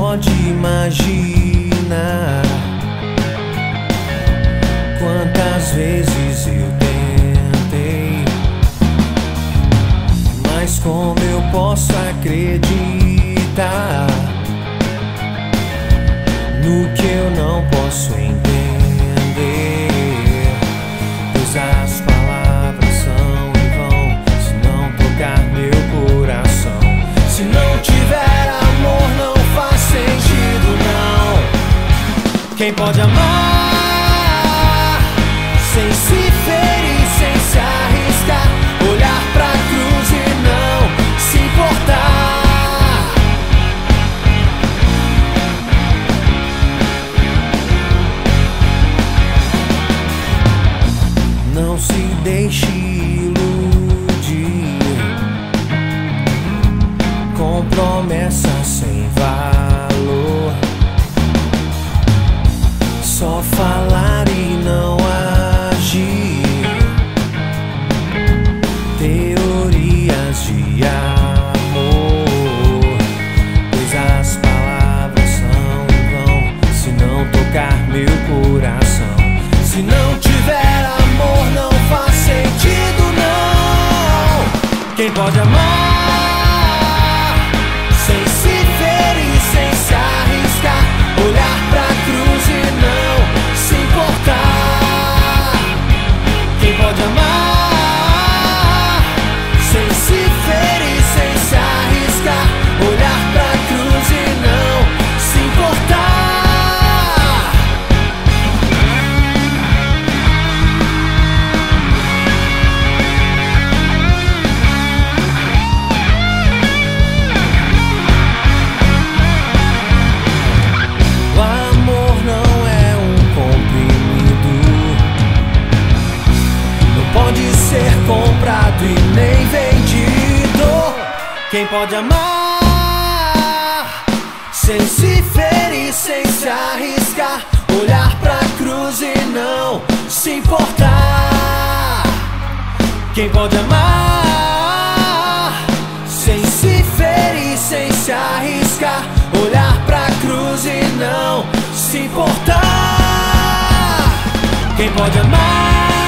pode imaginar quantas vezes eu tentei, mas como eu posso acreditar no que eu não posso entender? Pois as palavras são em vão se não tocar meu coração. Se não tiver amor não faz sentido não. Quem pode amar sem se ferir, sem se arriscar, olhar pra cruz e não se importar? Não se deixe iludir com promessas sem valor. Só falar e não agir, teorias de amor. Pois as palavras são em vão se não tocar meu coração. Se não tiver amor não faz sentido não. Quem pode amar sem se ferir, sem se arriscar, olhar pra cruz e não se importar? Quem pode amar sem se ferir, sem se arriscar, olhar pra cruz e não se importar? O amor não é um comprimido, não pode ser comprado e nem vendido. Quem pode amar sem se ferir, sem se arriscar, olhar pra cruz e não se importar? Quem pode amar sem se ferir, sem se arriscar, olhar pra cruz e não se importar? Quem pode amar